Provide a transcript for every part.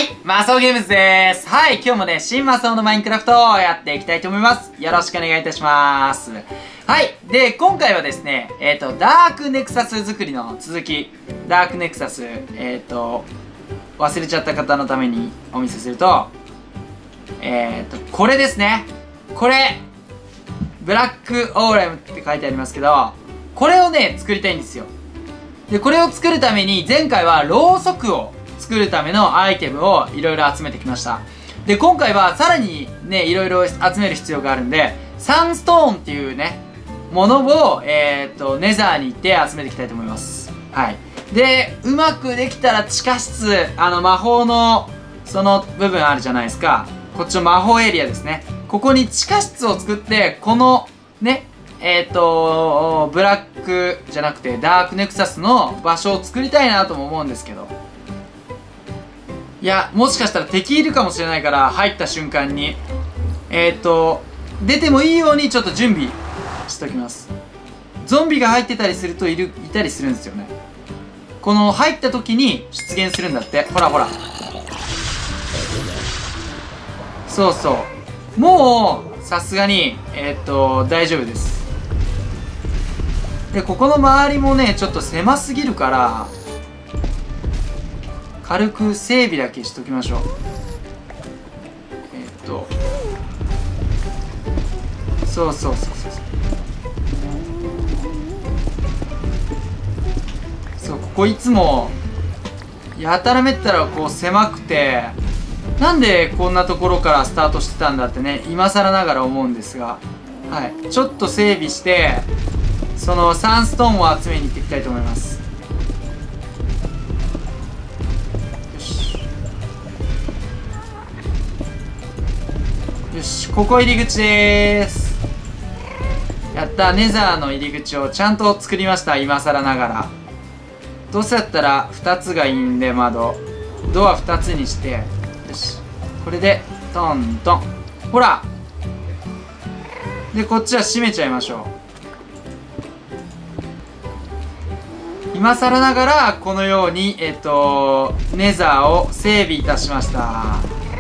、マサオゲームズです。はい、今日もね、新マサオのマインクラフトをやっていきたいと思います。よろしくお願いいたします。はい、で、今回はですね、ダークネクサス作りの続き、ダークネクサス、忘れちゃった方のためにお見せすると、これですね。これ、ブラックオーラムって書いてありますけど、これをね、作りたいんですよ。で、これを作るために、前回はろうそくを作るためのアイテムをいろいろ集めてきました。で、今回はさらにね、いろいろ集める必要があるんで、サンストーンっていうね、ものを、ネザーに行って集めていきたいと思います。はい。で、うまくできたら地下室、魔法の、その部分あるじゃないですか。こっちの魔法エリアですね。ここに地下室を作って、この、ね、ブラックじゃなくてダークネクサスの場所を作りたいなとも思うんですけど。いや、もしかしたら敵いるかもしれないから入った瞬間に、出てもいいようにちょっと準備しときます。ゾンビが入ってたりするといたりするんですよね。この入った時に出現するんだって。ほらほら。そうそう。もう、さすがに、大丈夫です。で、ここの周りもね、ちょっと狭すぎるから、軽く整備だけしときましょう。そうそうそうそう。そう、ここいつも、やたらめったらこう狭くて、なんでこんなところからスタートしてたんだってね、今更ながら思うんですが、はい。ちょっと整備して、そのサンストーンを集めに行っていきたいと思います。よし。よし、ここ入り口でーす。やった、ネザーの入り口をちゃんと作りました、今更ながら。どうせだったら2つがいいんで、ドア2つにして、よし。これで、トントン。ほら！で、こっちは閉めちゃいましょう。今更ながら、このように、ネザーを整備いたしました。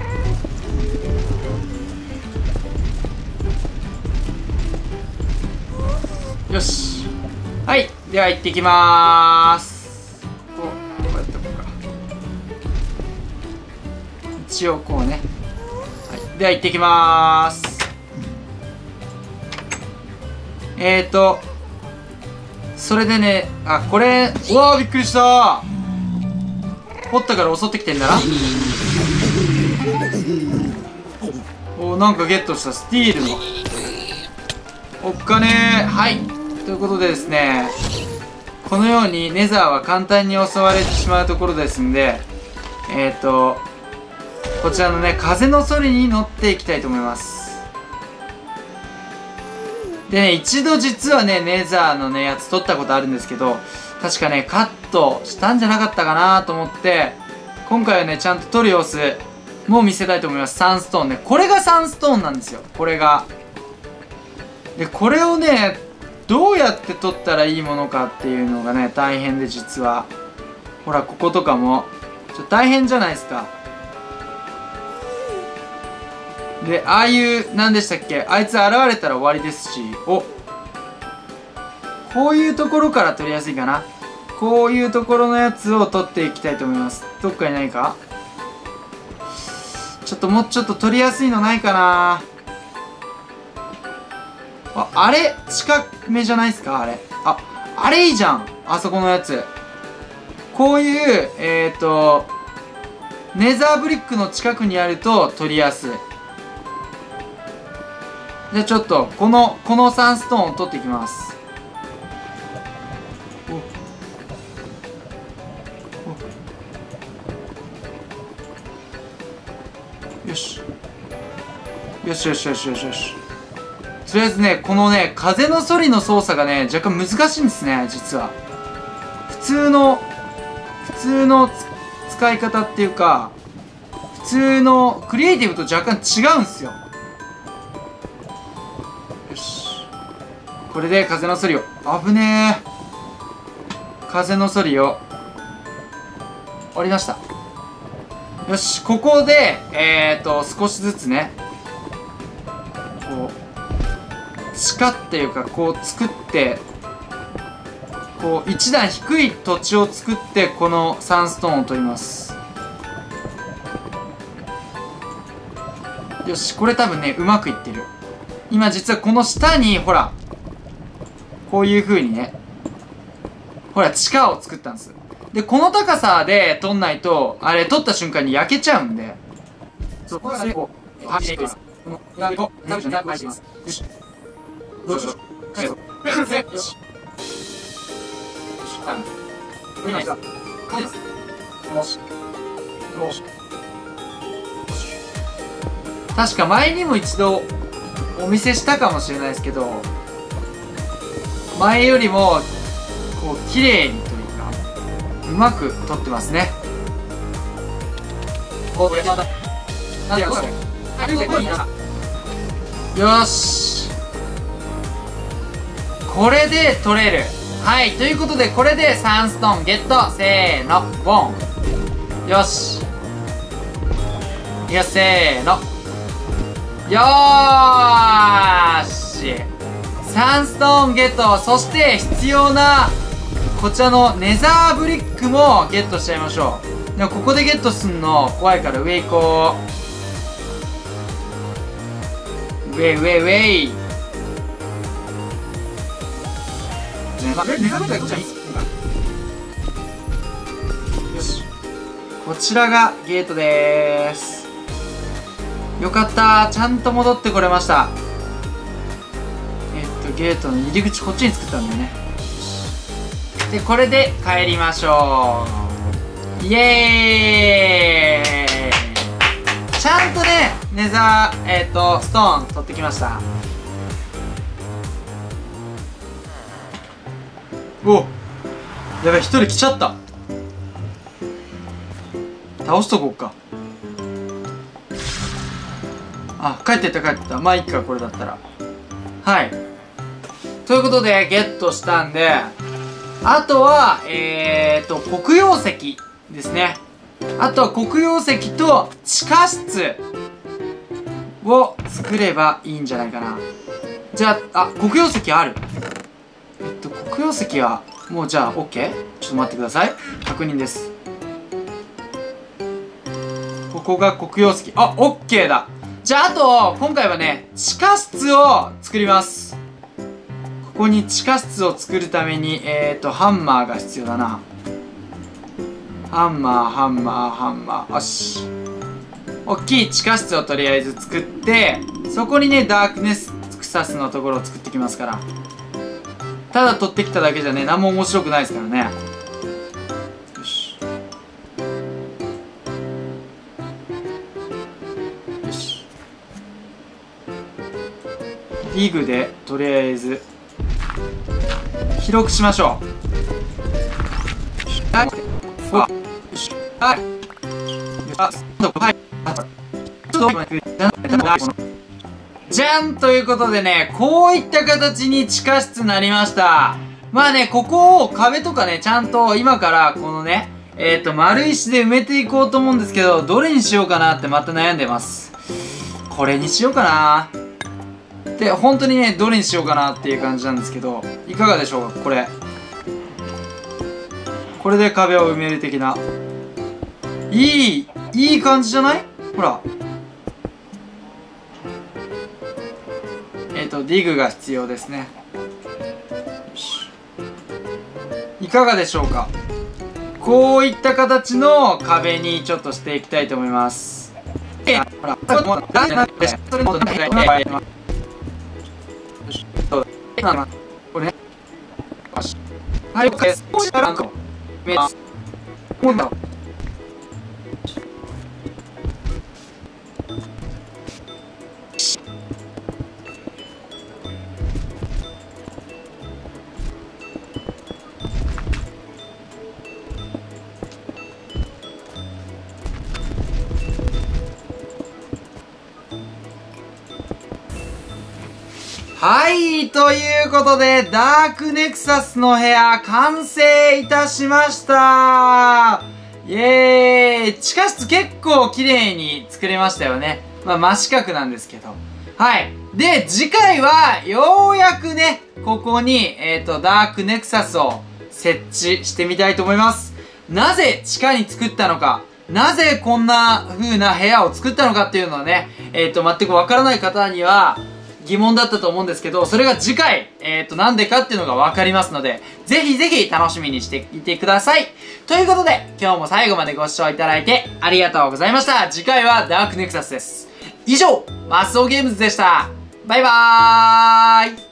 よし。はい。では、行ってきまーす。こうやっておこうか。一応、こうね。はい。では、行ってきまーす。それでね、あ、これ、うわーびっくりしたー。掘ったから襲ってきてんだな。お、なんかゲットした。スティールの。おっかねー。はい。ということでですね、このようにネザーは簡単に襲われてしまうところですんで、こちらのね、風のソリに乗っていきたいと思います。でね、一度実はね、ネザーのね、やつ取ったことあるんですけど、確かね、カットしたんじゃなかったかなと思って、今回はね、ちゃんと取る様子も見せたいと思います。サンストーンね。これがサンストーンなんですよ。これが。で、これをね、どうやって取ったらいいものかっていうのがね、大変で実は。ほら、こことかも。大変じゃないですか。で、ああいう、何でしたっけ、あいつ現れたら終わりですし、お、こういうところから取りやすいかな。こういうところのやつを取っていきたいと思います。どっかにないか？ちょっともうちょっと取りやすいのないかな。あれ近めじゃないですかあれ。あれいいじゃん。あそこのやつ。こういう、ネザーブリックの近くにあると取りやすい。じゃあちょっと、このサンストーンを取っていきます。よし。よしよしよしよしよし。とりあえずね、このね、風のソリの操作がね、若干難しいんですね、実は。普通の使い方っていうか、普通のクリエイティブと若干違うんですよ。よし。これで風のソリを、危ねえ。風のソリを、折りました。 よし、ここで、少しずつね、こう、地下っていうか、こう作って、こう、一段低い土地を作って、このサンストーンを取ります。よし、これ多分ね、うまくいってる。今実はこの下に、ほら、こういう風にね、ほら、地下を作ったんです。で、この高さで取んないと、あれ、取った瞬間に焼けちゃうんで。そう、これこう、はじいていきます。この、裏にこう、なくしていきます。よし。どうしよう。よし。よし。よし。今です。よし。よし。確か前にも一度お見せしたかもしれないですけど、前よりも、こう、綺麗にというか、うまく撮ってますね。よし。これで撮れる。はい、ということで、これでサンストーンゲット。せーの、ボン。よし。いや、せーの。よーし。サンストーンゲット。そして必要なこちらのネザーブリックもゲットしちゃいましょう。でもここでゲットすんの怖いから上行こう。上上上。よし、こちらがゲートでーす。よかったー、ちゃんと戻ってこれました。ゲートの入り口こっちに作ったんだよね。で、これで帰りましょう。イエーイ。ちゃんとね、ネザー、ストーン取ってきました。おっ、やばい、一人来ちゃった。倒しとこうか。あ、帰ってった帰ってった。まあいいか、これだったら。はい、ということでゲットしたんで、あとは黒曜石ですね。あとは黒曜石と地下室を作ればいいんじゃないかな。じゃあ、黒曜石ある。黒曜石はもう、じゃあ OK。 ちょっと待ってください、確認です。ここが黒曜石。あ、 OK だ。じゃあ、あと今回はね、地下室を作ります。ここに地下室を作るためにハンマーが必要だな。ハンマーハンマーハンマー。よし、大きい地下室をとりあえず作って、そこにねダークネスクサスのところを作ってきますから。ただ取ってきただけじゃね、何も面白くないですからね。よしよし、ディグでとりあえず広くしましょう。じゃんということでね、こういった形に地下室になりました。まあね、ここを壁とかね、ちゃんと今からこのね、丸石で埋めていこうと思うんですけど、どれにしようかなってまた悩んでます。これにしようかなで、本当にね、どれにしようかなっていう感じなんですけど、いかがでしょうか、これ。これで壁を埋める的な。いい感じじゃない？ほら。ディグが必要ですね。よし。いかがでしょうか。こういった形の壁にちょっとしていきたいと思います。ほら、これね。はい、はい、ということで、ダークネクサスの部屋、完成いたしました。 イエーイ。地下室結構綺麗に作れましたよね。まあ、真四角なんですけど。はい。で、次回は、ようやくね、ここに、ダークネクサスを設置してみたいと思います。なぜ地下に作ったのか、なぜこんな風な部屋を作ったのかっていうのはね、全くわからない方には疑問だったと思うんですけど、それが次回、なんでかっていうのがわかりますので、ぜひぜひ楽しみにしていてください。ということで、今日も最後までご視聴いただいてありがとうございました。次回はダークネクサスです。以上、マスオゲームズでした。バイバーイ。